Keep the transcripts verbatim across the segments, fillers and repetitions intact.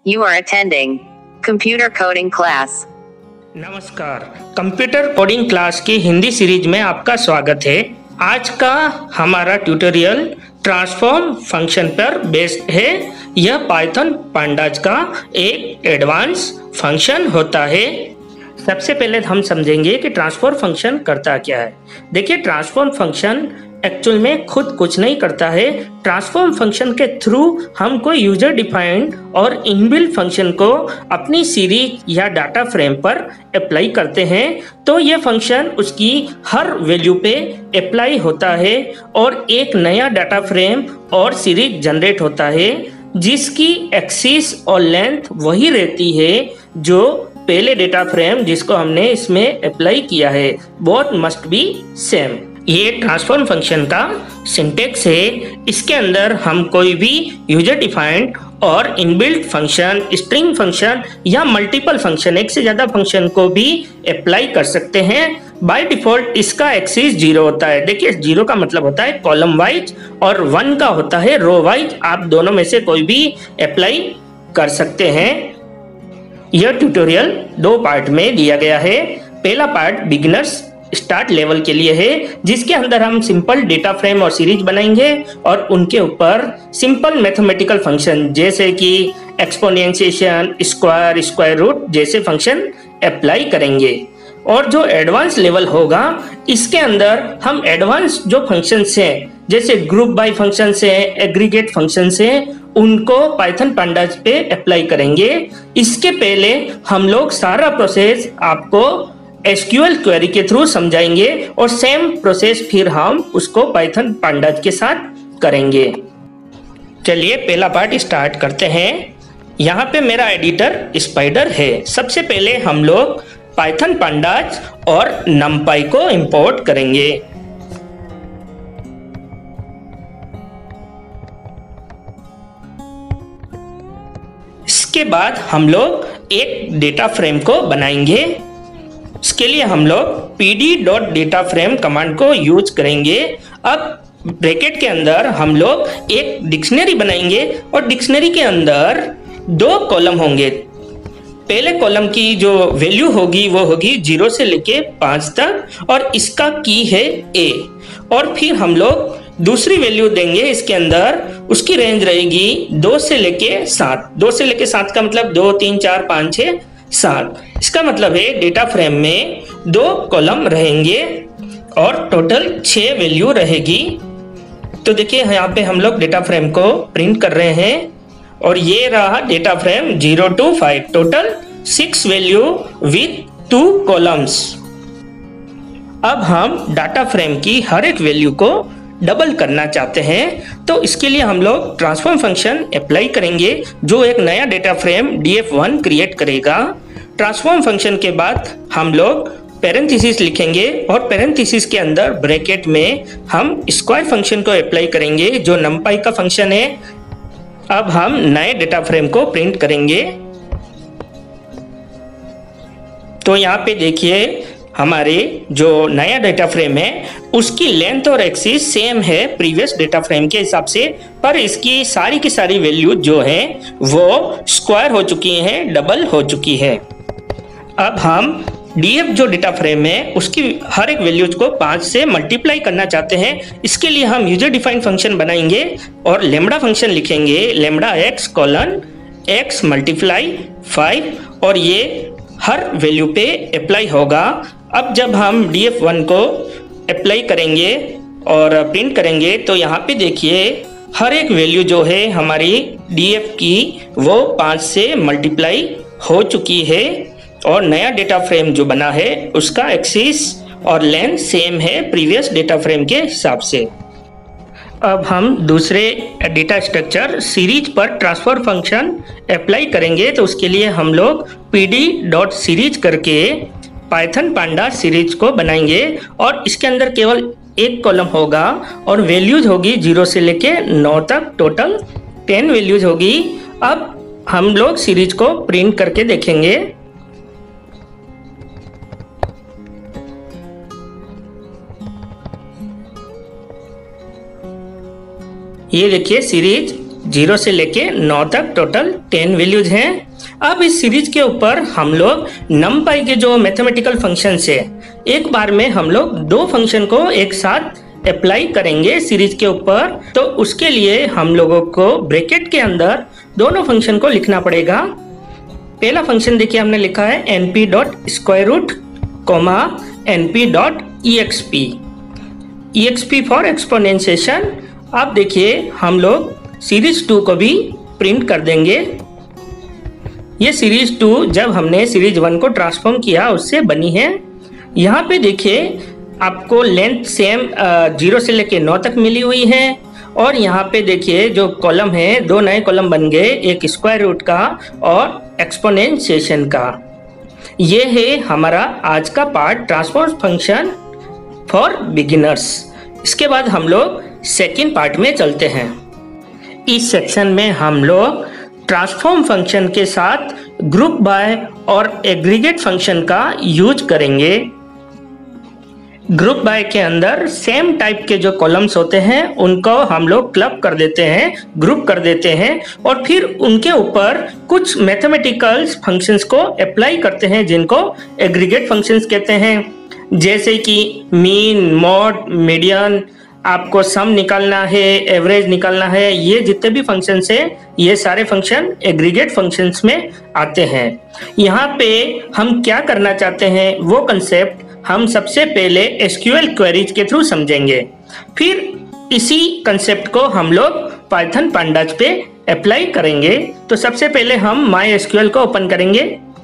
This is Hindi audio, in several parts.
You are attending computer coding class. नमस्कार, कंप्यूटर कोडिंग क्लास की हिंदी सीरीज में आपका स्वागत है। आज का हमारा ट्यूटोरियल ट्रांसफॉर्म फंक्शन पर बेस्ड है। यह पाइथन पांडाज का एक एडवांस फंक्शन होता है। सबसे पहले हम समझेंगे कि ट्रांसफॉर्म फंक्शन करता क्या है। देखिए, ट्रांसफॉर्म फंक्शन एक्चुअल में खुद कुछ नहीं करता है। ट्रांसफॉर्म फंक्शन के थ्रू हम कोई यूजर डिफाइंड और इनबिल्ट फंक्शन को अपनी सीरीज या डाटा फ्रेम पर अप्लाई करते हैं, तो ये फंक्शन उसकी हर वैल्यू पे अप्लाई होता है और एक नया डाटा फ्रेम और सीरीज जनरेट होता है जिसकी एक्सिस और लेंथ वही रहती है जो पहले डेटा फ्रेम जिसको हमने इसमें अप्लाई किया है। Both must be same. ये ट्रांसफॉर्म फंक्शन का सिंटेक्स है। इसके अंदर हम कोई भी यूजर डिफाइंड और इनबिल्ट फंक्शन, स्ट्रिंग फंक्शन या मल्टीपल फंक्शन, एक से ज्यादा फंक्शन को भी अप्लाई कर सकते हैं। बाय डिफॉल्ट इसका एक्सिस जीरो होता है। देखिए, जीरो का मतलब होता है कॉलम वाइज और वन का होता है रो वाइज। आप दोनों में से कोई भी अप्लाई कर सकते हैं। यह ट्यूटोरियल दो पार्ट में दिया गया है। पहला पार्ट बिगिनर्स स्टार्ट लेवल के लिए है, जिसके अंदर हम सिंपल डेटा फ्रेम और सीरीज बनाएंगे और उनके ऊपर सिंपल मैथमेटिकल फंक्शन जैसे कि एक्सपोनेंशिएशन, स्क्वायर, स्क्वायर रूट जैसे फंक्शन अप्लाई करेंगे। और जो एडवांस लेवल होगा, इसके अंदर हम एडवांस जो फंक्शंस हैं जैसे ग्रुप बाय फंक्शंस हैं, एग्रीगेट फंक्शंस हैं, उनको पाइथन पांडाज पे अप्लाई करेंगे। इसके पहले हम लोग सारा प्रोसेस आपको एसक्यूएल क्वेरी के थ्रू समझाएंगे और सेम प्रोसेस फिर हम उसको पाइथन पांडाज के साथ करेंगे। चलिए पहला पार्ट स्टार्ट करते हैं। यहाँ पे मेरा एडिटर स्पाइडर है। सबसे पहले हम लोग पाइथन पांडाज और नमपाई को इंपोर्ट करेंगे। इसके बाद हम लोग एक डेटा फ्रेम को बनाएंगे। इसके लिए हम लोग PD dot data frame command को यूज करेंगे। अब ब्रैकेट के अंदर हम लोग एक डिक्शनरी बनाएंगे और डिक्शनरी के अंदर दो कॉलम होंगे। पहले कॉलम की जो वैल्यू होगी वो होगी जीरो से लेके पांच तक और इसका की है ए। और फिर हम लोग दूसरी वैल्यू देंगे इसके अंदर, उसकी रेंज रहेगी दो से लेके सात। दो से लेके सात का मतलब दो, तीन, चार, पाँच, छः, सात। इसका मतलब है डेटा फ्रेम में दो कॉलम रहेंगे और टोटल छह वैल्यू रहेगी। तो देखिए, यहाँ पे हम लोग डेटा फ्रेम को प्रिंट कर रहे हैं और ये रहा data frame zero to five. Total six value with two columns. अब हम डाटा फ्रेम की हर एक वैल्यू को डबल करना चाहते हैं, तो इसके लिए हम लोग ट्रांसफॉर्म फंक्शन अप्लाई करेंगे जो एक नया data frame D F one create करेगा। ट्रांसफॉर्म फंक्शन के बाद हम लोग पैरेंथेसिस लिखेंगे और पैरेंथेसिस के अंदर ब्रैकेट में हम स्क्वायर फंक्शन को अप्लाई करेंगे जो नमपाई का फंक्शन है। अब हम नए डेटा फ्रेम को प्रिंट करेंगे। तो यहाँ पे देखिए, हमारे जो नया डेटा फ्रेम है उसकी लेंथ और एक्सिस सेम है प्रीवियस डेटा फ्रेम के हिसाब से, पर इसकी सारी की सारी वैल्यू जो है वो स्क्वायर हो चुकी हैं, डबल हो चुकी है। अब हम डीएफ जो डेटा फ्रेम है उसकी हर एक वैल्यूज को पाँच से मल्टीप्लाई करना चाहते हैं। इसके लिए हम यूजर डिफाइंड फंक्शन बनाएंगे और लेमडा फंक्शन लिखेंगे, lambda X colon X multiply five, और ये हर वैल्यू पे अप्लाई होगा। अब जब हम डी एफ वन को अप्लाई करेंगे और प्रिंट करेंगे तो यहाँ पे देखिए, हर एक वैल्यू जो है हमारी डी एफ की वो पाँच से मल्टीप्लाई हो चुकी है और नया डेटा फ्रेम जो बना है उसका एक्सिस और लेंथ सेम है प्रीवियस डेटा फ्रेम के हिसाब से। अब हम दूसरे डेटा स्ट्रक्चर सीरीज पर ट्रांसफर फंक्शन अप्लाई करेंगे। तो उसके लिए हम लोग पीडी डॉट सीरीज करके पाइथन पांडा सीरीज को बनाएंगे और इसके अंदर केवल एक कॉलम होगा और वैल्यूज होगी जीरो से लेके नौ तक। टोटल टेन वैल्यूज होगी। अब हम लोग सीरीज को प्रिंट करके देखेंगे। ये देखिए, सीरीज जीरो से लेके नौ तक टोटल टेन वैल्यूज हैं। अब इस सीरीज के ऊपर हम लोग नमपाई के जो मैथमेटिकल फंक्शंस है, एक बार में हम लोग दो फंक्शन को एक साथ अप्लाई करेंगे सीरीज के ऊपर। तो उसके लिए हम लोगों को ब्रैकेट के अंदर दोनों फंक्शन को लिखना पड़ेगा। पहला फंक्शन देखिए हमने लिखा है NP dot square root comma NP dot EXP, EXP for exponentiation. अब देखिए हम लोग सीरीज टू को भी प्रिंट कर देंगे। ये सीरीज टू जब हमने सीरीज वन को ट्रांसफॉर्म किया उससे बनी है। यहाँ पे देखिए आपको लेंथ सेम जीरो से लेके नौ तक मिली हुई है और यहाँ पे देखिए जो कॉलम है दो नए कॉलम बन गए, एक स्क्वायर रूट का और एक्सपोनेंशिएशन का। ये है हमारा आज का part transform function for beginners. इसके बाद हम लोग सेकेंड पार्ट में चलते हैं। इस सेक्शन में हम लोग ट्रांसफॉर्म फंक्शन के साथ ग्रुप बाय और एग्रीगेट फंक्शन का यूज करेंगे। ग्रुप बाय के अंदर सेम टाइप के जो कॉलम्स होते हैं उनको हम लोग क्लब कर देते हैं, ग्रुप कर देते हैं और फिर उनके ऊपर कुछ मैथमेटिकल फंक्शंस को अप्लाई करते हैं जिनको एग्रीगेट फंक्शंस कहते हैं। जैसे कि मीन, मॉड, मीडियन, आपको सम निकालना है, एवरेज निकालना है, ये जितने भी फंक्शंस हैं ये सारे फंक्शन एग्रीगेट फंक्शंस में आते हैं। यहाँ पे हम क्या करना चाहते हैं वो कंसेप्ट हम सबसे पहले एसक्यूएल क्वेरीज के थ्रू समझेंगे, फिर इसी कंसेप्ट को हम लोग पाइथन पांडाज पे अप्लाई करेंगे। तो सबसे पहले हम माई एसक्यूएल को ओपन करेंगे।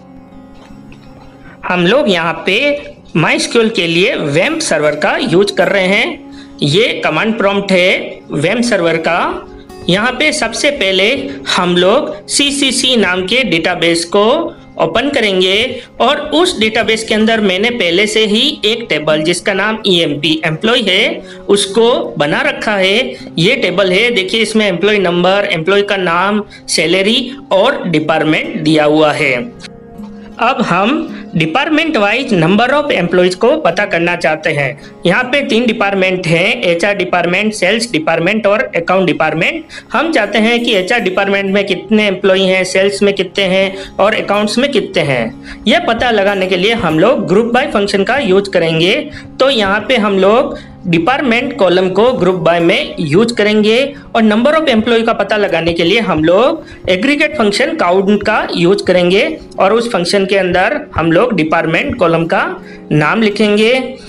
हम लोग यहाँ पे माई एसक्यूएल के लिए वेम्प सर्वर का यूज कर रहे हैं। ये कमांड प्रॉम्प्ट है वेम्प सर्वर का। यहाँ पे सबसे पहले हम लोग सी सी सी नाम के डेटाबेस को ओपन करेंगे और उस डेटाबेस के अंदर मैंने पहले से ही एक टेबल जिसका नाम ई एम पी एम्प्लॉय है उसको बना रखा है। ये टेबल है, देखिए इसमें एम्प्लॉय नंबर, एम्प्लॉय का नाम, सैलरी और डिपार्टमेंट दिया हुआ है। अब हम department wise number of employees को पता करना चाहते हैं। यहाँ पे तीन डिपार्टमेंट हैं, एचआर डिपार्टमेंट, सेल्स डिपार्टमेंट और अकाउंट डिपार्टमेंट। हम चाहते हैं कि एचआर डिपार्टमेंट में कितने एम्प्लॉय हैं, सेल्स में कितने हैं और अकाउंट्स में कितने हैं। यह पता लगाने के लिए हम लोग ग्रुप बाय फंक्शन का यूज करेंगे। तो यहाँ पे हम लोग डिपार्टमेंट कॉलम को ग्रुप बाय में यूज करेंगे और नंबर ऑफ एम्प्लॉय का पता लगाने के लिए हम लोग एग्रीगेट फंक्शन काउंट का यूज करेंगे और उस फंक्शन के अंदर हम लोग डिपार्टमेंट कॉलम का नाम लिखेंगे।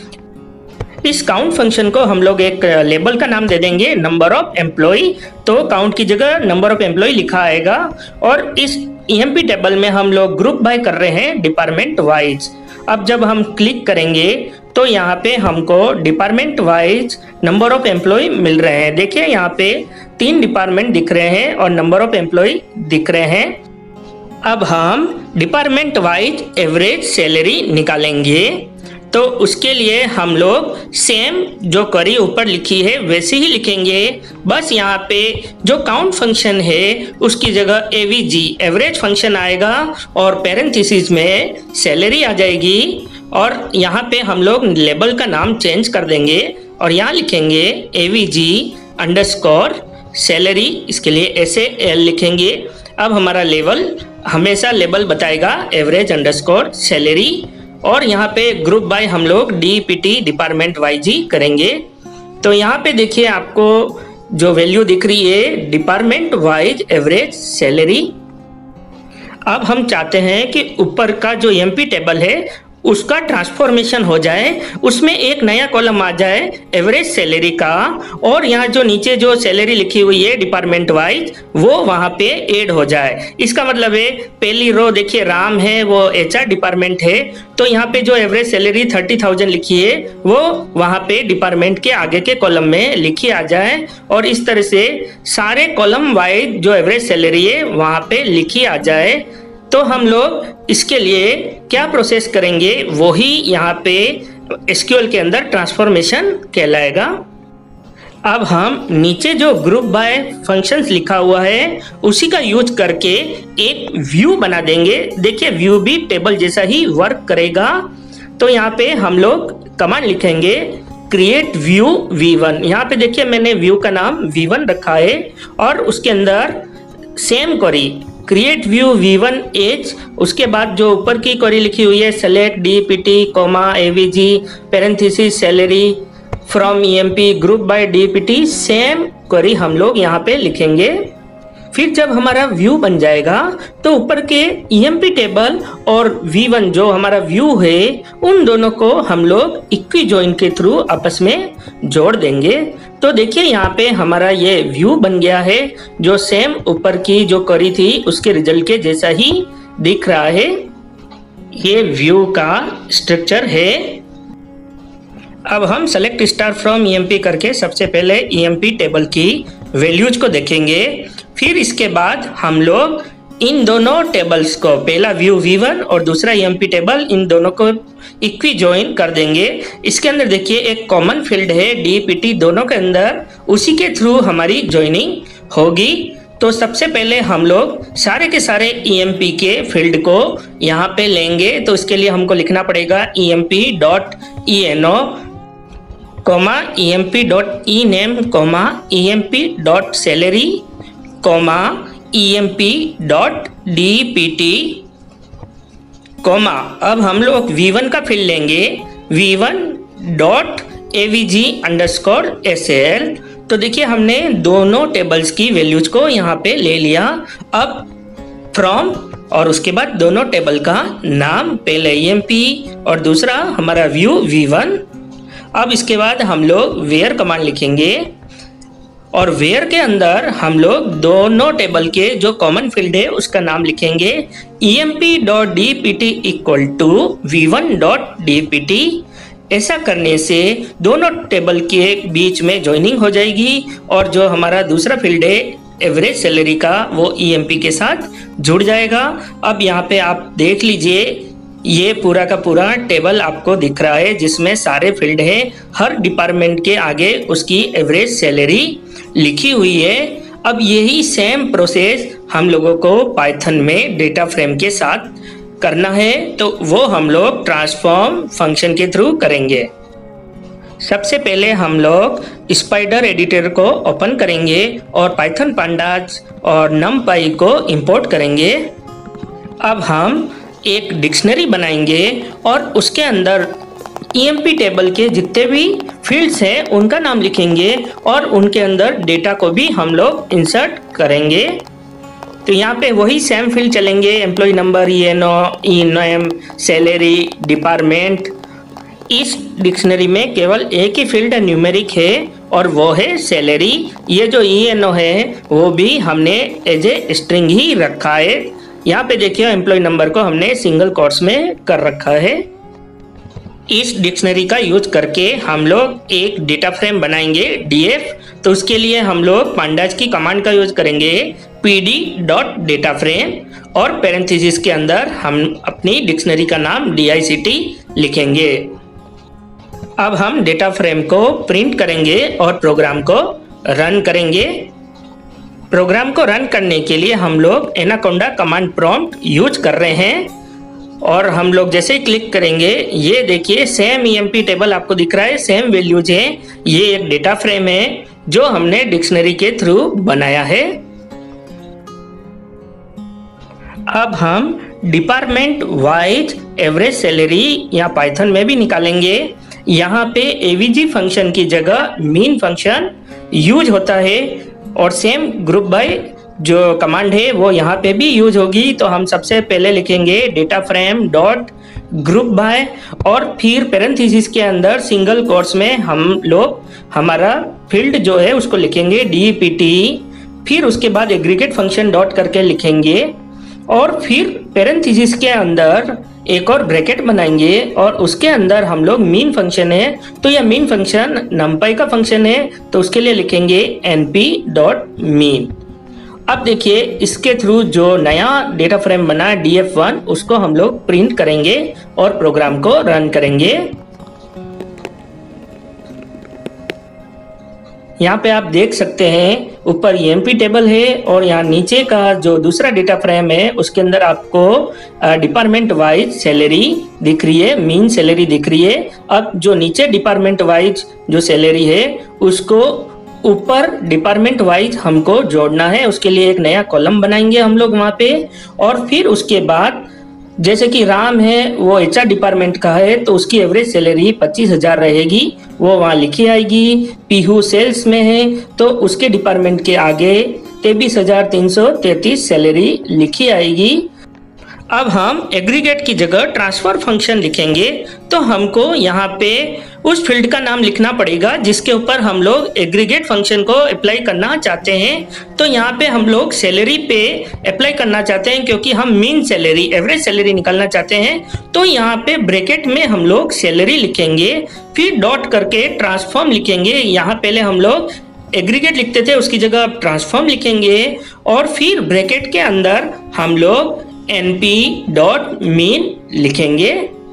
इस काउंट फंक्शन को हम लोग एक लेबल का नाम दे देंगे नंबर ऑफ एम्प्लॉय। तो काउंट की जगह नंबर ऑफ एम्प्लॉय लिखा आएगा और इस ई एम पी टेबल में हम लोग ग्रुप बाय कर रहे हैं डिपार्टमेंट वाइज। अब जब हम क्लिक करेंगे तो यहाँ पे हमको department wise number of employee मिल रहे हैं। देखिए यहाँ पे तीन डिपार्टमेंट दिख रहे हैं और नंबर ऑफ एम्प्लॉय दिख रहे हैं। अब हम डिपार्टमेंट वाइज एवरेज सैलरी निकालेंगे। तो उसके लिए हम लोग सेम जो क्वेरी ऊपर लिखी है वैसे ही लिखेंगे, बस यहाँ पे जो काउंट फंक्शन है उसकी जगह एवीजी एवरेज फंक्शन आएगा और पैरेंथेसिस में सैलरी आ जाएगी और यहाँ पे हम लोग लेबल का नाम चेंज कर देंगे और यहाँ लिखेंगे एवीजी अंडरस्कोर सैलरी, इसके लिए ऐसे एल लिखेंगे। अब हमारा लेवल हमेशा लेबल बताएगा एवरेज अंडरस्कोर सैलरी और यहाँ पे ग्रुप बाय हम लोग D P T department wise ही करेंगे। तो यहाँ पे देखिए आपको जो वैल्यू दिख रही है डिपार्टमेंट वाइज एवरेज सैलरी। अब हम चाहते हैं कि ऊपर का जो एम पी टेबल है उसका ट्रांसफॉर्मेशन हो जाए, उसमें एक नया कॉलम आ जाए एवरेज सैलरी का और यहाँ जो नीचे जो सैलरी लिखी हुई है डिपार्टमेंट वाइज वो वहाँ पे ऐड हो जाए। इसका मतलब है पहली रो देखिए राम है, वो एचआर डिपार्टमेंट है, तो यहाँ पे जो एवरेज सैलरी थर्टी थाउजेंड लिखी है वो वहाँ पे डिपार्टमेंट के आगे के कॉलम में लिखी आ जाए और इस तरह से सारे कॉलम वाइज जो एवरेज सैलरी है वहाँ पे लिखी आ जाए। तो हम लोग इसके लिए क्या प्रोसेस करेंगे वो ही यहाँ पे एसक्यूएल के अंदर ट्रांसफॉर्मेशन कहलाएगा। अब हम नीचे जो ग्रुप बाय फंक्शंस लिखा हुआ है उसी का यूज करके एक व्यू बना देंगे। देखिए व्यू भी टेबल जैसा ही वर्क करेगा। तो यहाँ पे हम लोग कमांड लिखेंगे क्रिएट व्यू वी वन। यहाँ पे देखिए मैंने व्यू का नाम वी वन रखा है और उसके अंदर same query create view V one as, उसके बाद जो ऊपर की क्वेरी लिखी हुई है select DPT comma AVG parenthesis salary from EMP group by DPT, same query हम लोग यहाँ पे लिखेंगे। फिर जब हमारा व्यू बन जाएगा तो ऊपर के ईएमपी टेबल और वी वन जो हमारा व्यू है उन दोनों को हम लोग इक्वी जॉइन के थ्रू आपस में जोड़ देंगे। तो देखिए यहाँ पे हमारा ये व्यू बन गया है जो सेम ऊपर की जो क्वेरी थी उसके रिजल्ट के जैसा ही दिख रहा है। ये व्यू का स्ट्रक्चर है। अब हम सेलेक्ट स्टार फ्रॉम ईएमपी करके सबसे पहले ईएमपी टेबल की वैल्यूज को देखेंगे। फिर इसके बाद हम लोग इन दोनों टेबल्स को, पहला व्यू वी वन और दूसरा ईएमपी टेबल, इन दोनों को इक्वी जॉइन कर देंगे। इसके अंदर देखिए एक कॉमन फील्ड है डीपीटी दोनों के अंदर, उसी के थ्रू हमारी ज्वाइनिंग होगी। तो सबसे पहले हम लोग सारे के सारे ईएमपी के फील्ड को यहाँ पे लेंगे। तो इसके लिए हमको लिखना पड़ेगा EMP dot E N O comma EMP dot E name comma EMP dot salary comma EMP dot DPT comma. अब हम लोग वी वन का फील्ड लेंगे V one dot AVG underscore SL. तो देखिए हमने दोनों टेबल्स की वैल्यूज को यहाँ पे ले लिया। अब फ्रॉम और उसके बाद दोनों टेबल का नाम, पहले ईएमपी और दूसरा हमारा व्यू वी वन। अब इसके बाद हम लोग वेयर कमांड लिखेंगे और वेयर के अंदर हम लोग दोनों टेबल के जो कॉमन फील्ड है उसका नाम लिखेंगे EMP dot DPT equal to V one dot DPT. ऐसा करने से दोनों टेबल के बीच में ज्वाइनिंग हो जाएगी और जो हमारा दूसरा फील्ड है एवरेज सैलरी का वो ईएमपी के साथ जुड़ जाएगा। अब यहाँ पे आप देख लीजिए ये पूरा का पूरा टेबल आपको दिख रहा है जिसमें सारे फील्ड है, हर डिपार्टमेंट के आगे उसकी एवरेज सैलरी लिखी हुई है। अब यही सेम प्रोसेस हम लोगों को पाइथन में डेटा फ्रेम के साथ करना है, तो वो हम लोग ट्रांसफॉर्म फंक्शन के थ्रू करेंगे। सबसे पहले हम लोग स्पाइडर एडिटर को ओपन करेंगे और पाइथन पांडास और नमपाई को इंपोर्ट करेंगे। अब हम एक डिक्शनरी बनाएंगे और उसके अंदर ईएमपी टेबल के जितने भी फील्ड्स हैं उनका नाम लिखेंगे और उनके अंदर डेटा को भी हम लोग इंसर्ट करेंगे। तो यहाँ पे वही सेम फील्ड चलेंगे, employee number, E N O, E name, salary, department. इस डिक्शनरी में केवल एक ही फील्ड न्यूमेरिक है और वो है सैलरी। ये जो ई एन ओ है वो भी हमने एज ए स्ट्रिंग ही रखा है। यहाँ पे देखिए एम्प्लॉय नंबर को हमने सिंगल कोट्स में कर रखा है। इस डिक्शनरी का यूज करके हम लोग एक डेटा फ्रेम बनाएंगे डीएफ। तो उसके लिए हम लोग पांडास की कमांड का यूज करेंगे पीडी डॉट डेटा फ्रेम और पैरेंथेसिस के अंदर हम अपनी डिक्शनरी का नाम डीआईसीटी लिखेंगे। अब हम डेटा फ्रेम को प्रिंट करेंगे और प्रोग्राम को रन करेंगे। प्रोग्राम को रन करने के लिए हम लोग एनाकोंडा कमांड प्रॉम्प्ट यूज कर रहे हैं और हम लोग जैसे ही क्लिक करेंगे ये देखिए सेम ईएमपी टेबल आपको दिख रहा है, सेम वैल्यूज है। ये एक डेटा फ्रेम है जो हमने डिक्शनरी के थ्रू बनाया है। अब हम डिपार्टमेंट वाइज एवरेज सैलरी या पाइथन में भी निकालेंगे। यहाँ पे एवीजी फंक्शन की जगह मीन फंक्शन यूज होता है और सेम ग्रुप बाय जो कमांड है वो यहाँ पे भी यूज होगी। तो हम सबसे पहले लिखेंगे data frame dot group by और फिर पैरेंथेसिस के अंदर सिंगल कोट्स में हम लोग हमारा फील्ड जो है उसको लिखेंगे डीपीटी। फिर उसके बाद एग्रीगेट फंक्शन डॉट करके लिखेंगे और फिर पैरेंथेसिस के अंदर एक और ब्रैकेट बनाएंगे और उसके अंदर हम लोग मीन फंक्शन है तो यह मीन फंक्शन नमपाई का फंक्शन है तो उसके लिए लिखेंगे एनपी डॉट मीन। अब देखिए इसके थ्रू जो नया डेटा फ्रेम बना डी एफ वन उसको हम लोग प्रिंट करेंगे और प्रोग्राम को रन करेंगे। यहाँ पे आप देख सकते हैं ऊपर ईएमपी टेबल है और यहाँ नीचे का जो दूसरा डेटा फ्रेम है उसके अंदर आपको डिपार्टमेंट वाइज सैलरी दिख रही है, मीन सैलरी दिख रही है। अब जो नीचे डिपार्टमेंट वाइज जो सैलरी है उसको ऊपर डिपार्टमेंट वाइज हमको जोड़ना है। उसके लिए एक नया कॉलम बनाएंगे हम लोग वहाँ पे, और फिर उसके बाद जैसे कि राम है वो एचआर डिपार्टमेंट का है तो उसकी एवरेज सैलरी पच्चीस हजार रहेगी, वो वहाँ लिखी आएगी। पीहू सेल्स में है तो उसके डिपार्टमेंट के आगे तेईस हजार तीन सौ तैतीस सैलरी लिखी आएगी। अब हम एग्रीगेट की जगह ट्रांसफर फंक्शन लिखेंगे तो हमको यहाँ पे उस फील्ड का नाम लिखना पड़ेगा जिसके ऊपर हम लोग एग्रीगेट फंक्शन को अप्लाई करना चाहते हैं। तो यहाँ पे हम लोग सैलरी पे अप्लाई करना चाहते हैं क्योंकि हम मीन सैलरी एवरेज सैलरी निकालना चाहते हैं। तो यहाँ पे ब्रैकेट में हम लोग सैलरी लिखेंगे, फिर डॉट करके ट्रांसफॉर्म लिखेंगे। यहाँ पहले हम लोग एग्रीगेट लिखते थे उसकी जगह अब ट्रांसफॉर्म लिखेंगे, और फिर ब्रैकेट के अंदर हम लोग np डॉट मीन लिखेंगे।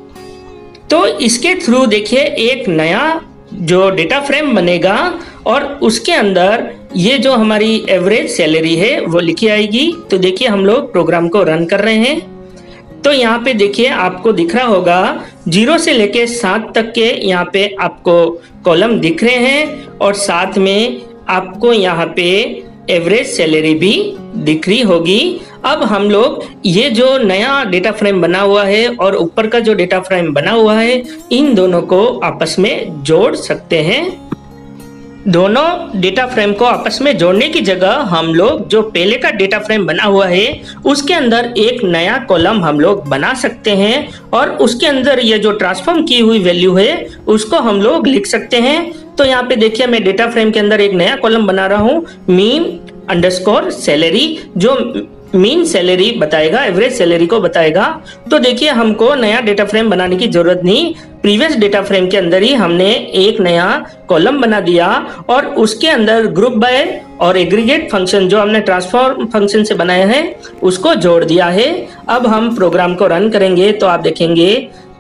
तो इसके थ्रू देखिए एक नया जो डेटा फ्रेम बनेगा और उसके अंदर ये जो हमारी एवरेज सैलरी है वो लिखी आएगी। तो देखिए हम लोग प्रोग्राम को रन कर रहे हैं तो यहाँ पे देखिए आपको दिख रहा होगा जीरो से लेके सात तक के यहाँ पे आपको कॉलम दिख रहे हैं, और साथ में आपको यहाँ पे एवरेज सैलरी भी दिख रही होगी। अब हम लोग ये जो नया डेटा फ्रेम बना हुआ है और ऊपर का जो डेटा फ्रेम बना हुआ है इन दोनों को आपस में जोड़ सकते हैं। दोनों डेटा फ्रेम को आपस में जोड़ने की जगह हम लोग जो पहले का डेटा फ्रेम बना हुआ है उसके अंदर एक नया कॉलम हम लोग बना सकते हैं, और उसके अंदर ये जो ट्रांसफॉर्म की हुई वैल्यू है उसको हम लोग लिख सकते हैं। तो यहाँ पे देखिए मैं डेटा फ्रेम के अंदर एक नया कॉलम बना रहा हूँ, मीन अंडरस्कोर सैलरी, जो मीन सैलरी बताएगा, एवरेज सैलरी को बताएगा। तो देखिए हमको नया डेटा फ्रेम बनाने की जरूरत नहीं, प्रीवियस डेटा फ्रेम के अंदर ही हमने एक नया कॉलम बना दिया और उसके अंदर ग्रुप बाय और एग्रीगेट फंक्शन जो हमने ट्रांसफॉर्म फंक्शन से बनाया है उसको जोड़ दिया है। अब हम प्रोग्राम को रन करेंगे तो आप देखेंगे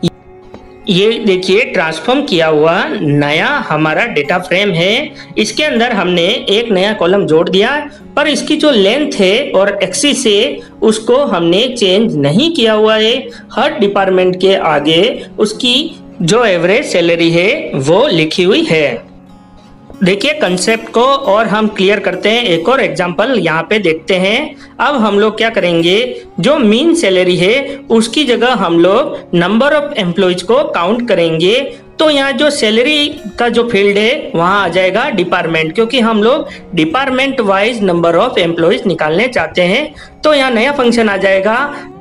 ये देखिए ट्रांसफॉर्म किया हुआ नया हमारा डेटा फ्रेम है। इसके अंदर हमने एक नया कॉलम जोड़ दिया, पर इसकी जो लेंथ है और एक्सिस है उसको हमने चेंज नहीं किया हुआ है। हर डिपार्टमेंट के आगे उसकी जो एवरेज सैलरी है वो लिखी हुई है। देखिए कंसेप्ट को और हम क्लियर करते हैं, एक और एग्जांपल यहाँ पे देखते हैं। अब हम लोग क्या करेंगे, जो मीन सैलरी है उसकी जगह हम लोग नंबर ऑफ एम्प्लॉइज को काउंट करेंगे। तो यहाँ जो सैलरी का जो फील्ड है वहां आ जाएगा डिपार्टमेंट, क्योंकि हम लोग department wise number of employees निकालने चाहते हैं। तो यहाँ नया फंक्शन आ जाएगा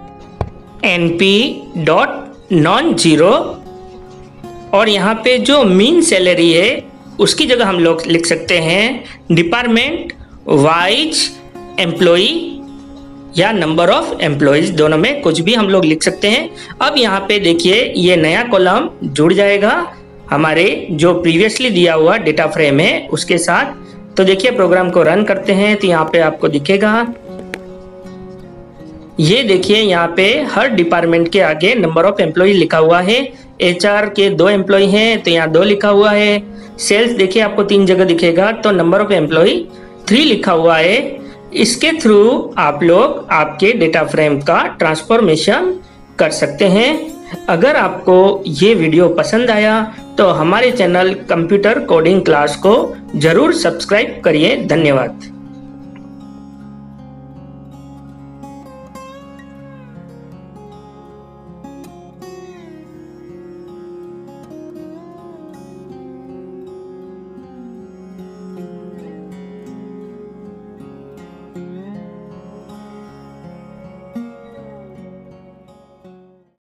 np डॉट नॉन जीरो, और यहाँ पे जो मीन सैलरी है उसकी जगह हम लोग लिख सकते हैं डिपार्टमेंट वाइज एम्प्लॉई या नंबर ऑफ एम्प्लॉइज, दोनों में कुछ भी हम लोग लिख सकते हैं। अब यहाँ पे देखिए ये नया कॉलम जुड़ जाएगा हमारे जो प्रीवियसली दिया हुआ डेटा फ्रेम है उसके साथ। तो देखिए प्रोग्राम को रन करते हैं तो यहाँ पे आपको दिखेगा, ये देखिए यहाँ पे हर डिपार्टमेंट के आगे नंबर ऑफ एम्प्लॉय लिखा हुआ है। एचआर के दो एम्प्लॉय हैं तो यहाँ दो लिखा हुआ है। सेल्स देखिए आपको तीन जगह दिखेगा तो नंबर ऑफ एम्प्लॉय थ्री लिखा हुआ है। इसके थ्रू आप लोग आपके डेटा फ्रेम का ट्रांसफॉर्मेशन कर सकते हैं। अगर आपको ये वीडियो पसंद आया तो हमारे चैनल कंप्यूटर कोडिंग क्लास को जरूर सब्सक्राइब करिए। धन्यवाद।